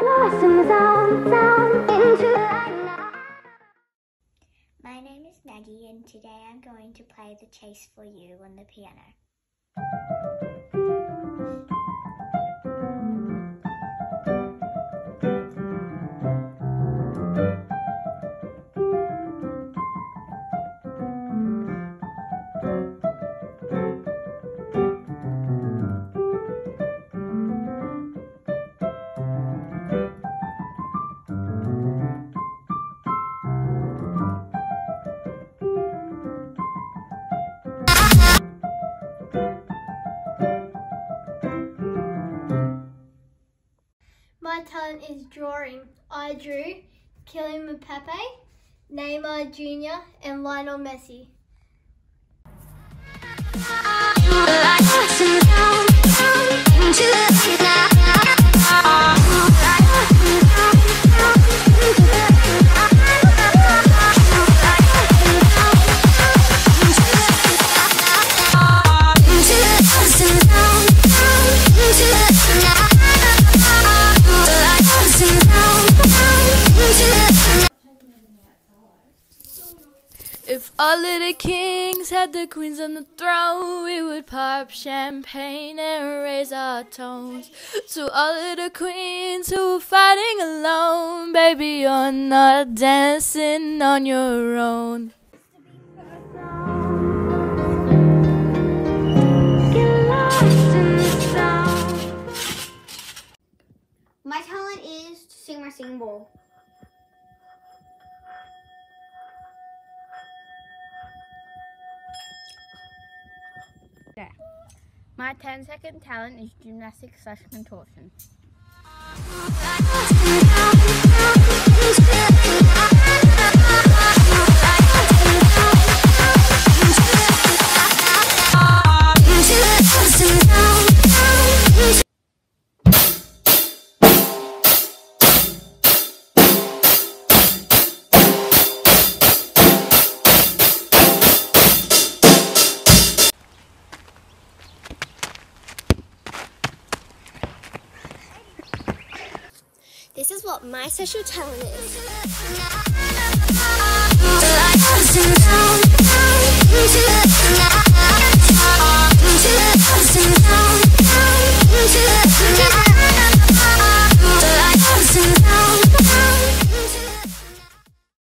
My name is Maggie and today I'm going to play The Chase for You on the piano. My talent is drawing. I drew Kylian Mbappe, Neymar Jr. and Lionel Messi. If all of the kings had the queens on the throne, we would pop champagne and raise our tones. To all of the queens who are fighting alone, baby, you're not dancing on your own. My talent is to sing my singing bowl. My 10-second talent is gymnastics/contortion. This is what my special talent is.